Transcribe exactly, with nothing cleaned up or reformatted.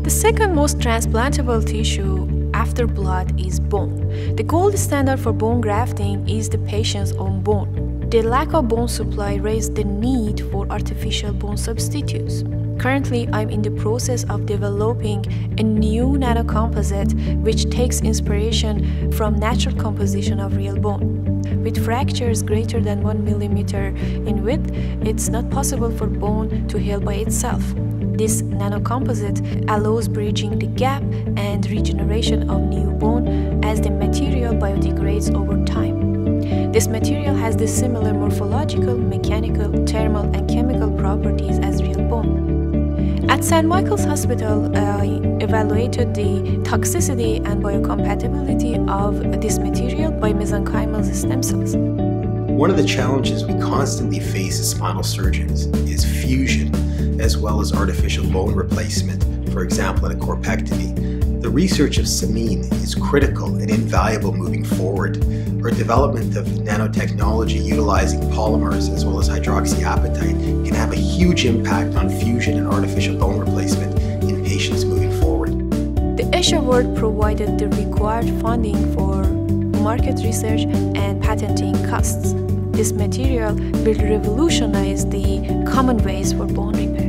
The second most transplantable tissue after blood is bone. The gold standard for bone grafting is the patient's own bone. The lack of bone supply raised the need for artificial bone substitutes. Currently, I'm in the process of developing a new nano composite which takes inspiration from natural composition of real bone. With fractures greater than one millimeter in width, it's not possible for bone to heal by itself. This nano composite allows bridging the gap and regeneration of new bone as the material biodegrades over time. This material has the similar morphological, mechanical, thermal, and chemical properties as real bone. At Saint Michael's Hospital, I evaluated the toxicity and biocompatibility of this material by mesenchymal stem cells. One of the challenges we constantly face as spinal surgeons is fusion, as well as artificial bone replacement, for example in a corpectomy. The research of Samin is critical and invaluable moving forward. Our development of nanotechnology utilizing polymers as well as hydroxyapatite can have a huge impact on fusion and artificial bone replacement in patients moving forward. The Esch Award provided the required funding for market research and patenting costs. This material will revolutionize the common ways for bone repair.